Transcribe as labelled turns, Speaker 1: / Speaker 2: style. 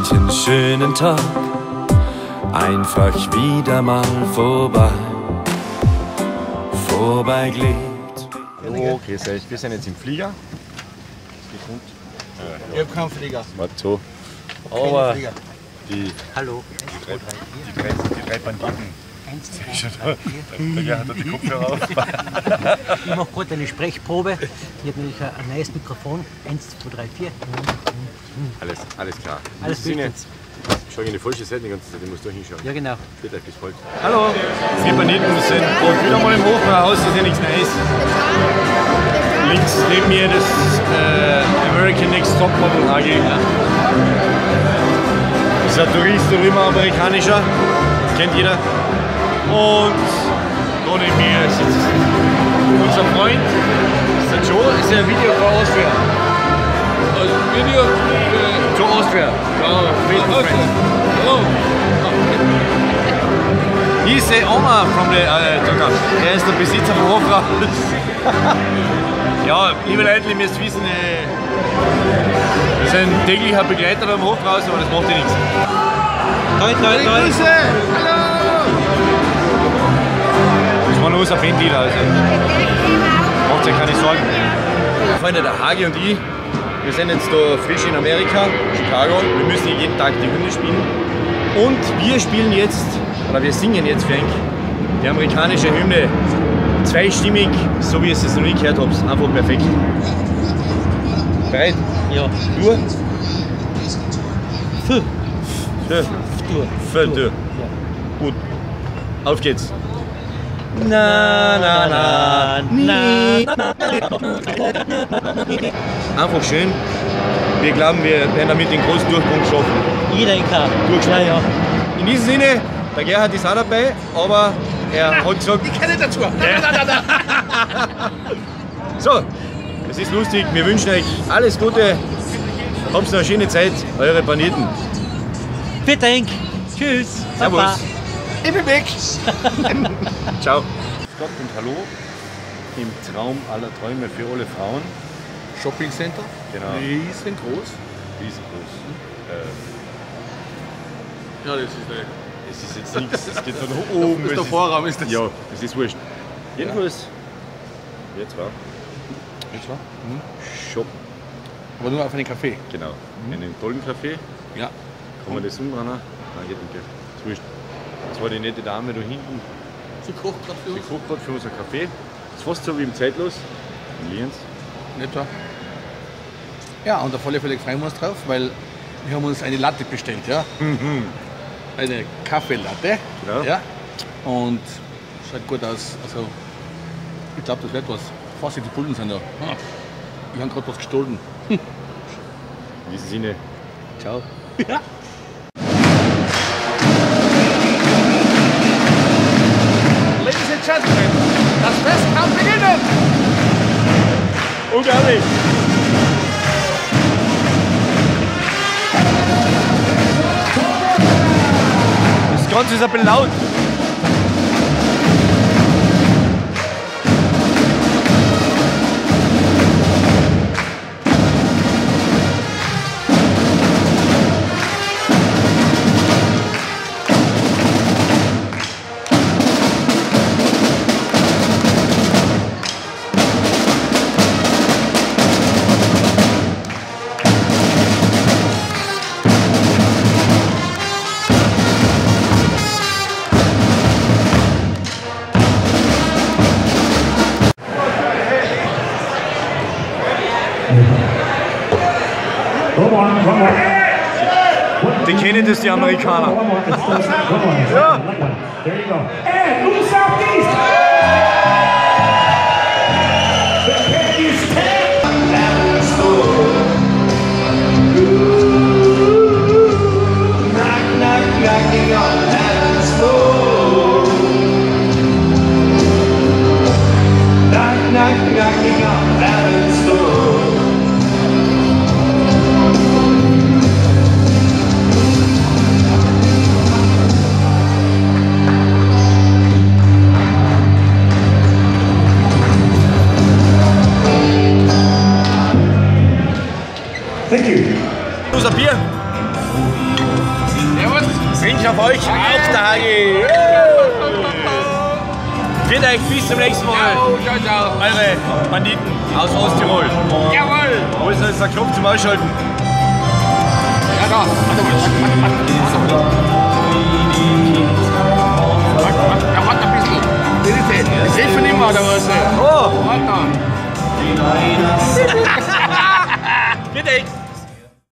Speaker 1: guten, schönen Tag, einfach wieder mal vorbeigelebt.
Speaker 2: Hallo, grüß euch. Wir sind jetzt im Flieger.
Speaker 3: Ich hab keinen Flieger.
Speaker 2: Warte so. Aber
Speaker 3: Die Hallo.
Speaker 2: die drei Banditen.
Speaker 3: 1, 2, 3, 4.
Speaker 2: Der Gerhard hat die Kopfhörer auf.
Speaker 3: Ich mache gerade eine Sprechprobe. Ich habe nämlich ein neues Mikrofon. 1, 2, 3, 4.
Speaker 2: Alles klar.
Speaker 3: Alles
Speaker 2: Sinne.
Speaker 3: bestens.
Speaker 2: Ich schaue in die falsche Seite die ganze Zeit, ich muss da hinschauen.
Speaker 3: Ja, genau.
Speaker 2: Bitte, bis bald. Hallo, wir Banditen sind wieder mal im Hofbräuhaus, das ist ja nichts Neues. Links neben mir das American Next Top Model AG. Das ist ein Tourist und immer amerikanischer, kennt jeder. Und da neben mir sitzt unser Freund, das ist der Joe, ist ja ein Video für Austria. Also Video für Austria. Oh. He's the owner from the Türkei. Er ist der Besitzer vom Hofbräuhaus. Ja, liebe Leute, ihr müsst wissen, wir sind täglicher Begleiter beim Hofbräuhaus, aber das macht ja nichts. Toi, toi, toi. Grüße! Hallo! Das war nur unser Bandleader, also macht euch keine Sorgen. Freunde, der Hagi und ich, wir sind jetzt da frisch in Amerika, Chicago. Wir müssen hier jeden Tag die Hymne spielen. Und wir spielen jetzt, oder wir singen jetzt für euch die amerikanische Hymne. Zweistimmig, so wie ihr es noch nie gehört habt. Einfach perfekt. Bereit?
Speaker 3: Ja.
Speaker 2: Du?
Speaker 3: Für.
Speaker 2: Für du.
Speaker 3: Ja.
Speaker 2: Gut. Auf geht's. Na, na, na, na. Einfach schön. Wir glauben, wir werden damit den großen Durchbruch schaffen.
Speaker 3: Ich denke auch.
Speaker 2: Ja,
Speaker 3: ja.
Speaker 2: In diesem Sinne, der Gerhard ist auch dabei, aber er hat gesagt...
Speaker 3: Ich kenne dazu.
Speaker 2: So, es ist lustig. Wir wünschen euch alles Gute. Habt noch eine schöne Zeit. Eure Banditen.
Speaker 3: Vielen Dank. Tschüss.
Speaker 2: Servus.
Speaker 3: Baba.
Speaker 2: Ich bin weg. Ciao. Gott und Hallo im Traum aller Träume für alle Frauen.
Speaker 4: Shopping Center,
Speaker 2: Genau.
Speaker 4: riesengroß.
Speaker 2: Riesengroß.
Speaker 4: Ja, das ist der,
Speaker 2: Es ist jetzt nichts, es geht von oben.
Speaker 4: das ist der Vorraum. Ist das.
Speaker 2: Ja, es ist wurscht. Jedenfalls, jetzt war
Speaker 4: Jetzt war?
Speaker 2: Shop.
Speaker 4: Aber nur auf einen Kaffee.
Speaker 2: Genau. Einen tollen Kaffee.
Speaker 4: Ja.
Speaker 2: Kann man das umrennen? Nein, geht nicht. Ist wurscht. Das war die nette Dame da hinten.
Speaker 4: Sie kocht gerade für
Speaker 2: Die
Speaker 4: uns.
Speaker 2: kocht gerade für uns einen Kaffee. Das ist fast so wie im Zeitlos. In Lienz.
Speaker 4: Nicht wahr? Ja, und auf alle Fälle freuen wir uns drauf, weil wir haben uns eine Latte bestellt, ja. Eine Kaffeelatte.
Speaker 2: Genau.
Speaker 4: Ja. Und schaut gut aus. Also, ich glaube, das wird was. Vorsicht, die Bullen sind da. Wir haben gerade was gestohlen.
Speaker 2: In diesem Sinne, ciao.
Speaker 4: Ja.
Speaker 3: Ladies and Gentlemen, das Fest kann beginnen!
Speaker 2: Unglaublich! Das Ganze ist ein bisschen laut. Die kennen das, die Amerikaner. Ja.
Speaker 5: Thank you.
Speaker 2: Unser Bier.
Speaker 4: Servus.
Speaker 2: Wünsch auf euch auch der Hagi. Vielen Dank, bis zum nächsten Mal.
Speaker 4: Ciao, ciao.
Speaker 2: Eure Banditen aus Osttirol.
Speaker 4: Jawohl.
Speaker 2: Wo ist jetzt der Knopf zum Ausschalten?
Speaker 4: Ja, da. Warte mal.